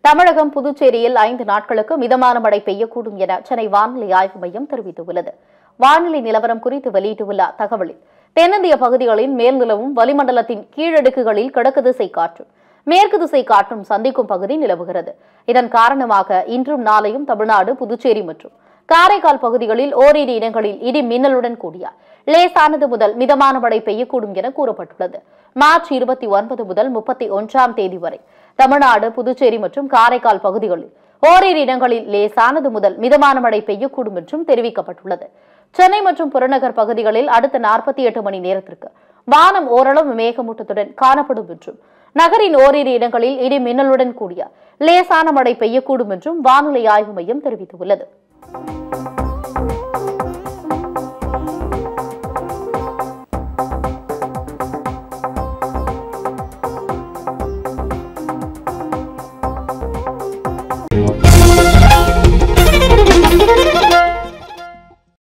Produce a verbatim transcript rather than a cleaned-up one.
தமிழகம், புதுச்சேரியில் ஐந்து நாட்களுக்கு மிதமான மழை பெய்யக்கூடும் என சென்னை வானிலை ஆய்வு மையம் தெரிவித்துள்ளது. வானிலை நிலவரம் குறித்து வெளியிட்டுள்ள தகவலில், தென்னிந்திய பகுதிகளின் மேல் நிலவும் வளிமண்டலத்தின் கீழடுக்குகளில் கிழக்கு திசை காற்றும், மேற்கு திசை காற்றும் சந்திக்கும் பகுதி நிலவுகிறது. இதன் காரணமாக இன்றும் நாளையும் தமிழ்நாடு, புதுச்சேரி மற்றும் காரைக்கால் பகுதிகளில் ஓரிரு இடங்களில் இடி மின்னலுடன் கூடிய லேசானது முதல் மிதமான மழை பெய்யக்கூடும் என கூறப்பட்டுள்ளது. மார்ச் இருபத்தி ஒன்பது முதல் முப்பத்தி ஒன்றாம் தேதி வரை தமிழ்நாடு, புதுச்சேரி மற்றும் காரைக்கால் பகுதிகளில் ஓரிரு இடங்களில் லேசானது முதல் மிதமான மழை பெய்யக்கூடும் என்றும் தெரிவிக்கப்பட்டுள்ளது. சென்னை மற்றும் புறநகர் பகுதிகளில் அடுத்த நாற்பத்தி எட்டு மணி நேரத்திற்கு வானம் ஓரளவு மேகமூட்டத்துடன் காணப்படும் என்றும், நகரின் ஓரிரு இடங்களில் இடி மின்னலுடன் கூடிய லேசான மழை பெய்யக்கூடும் என்றும் வானிலை ஆய்வு மையம் தெரிவித்துள்ளது.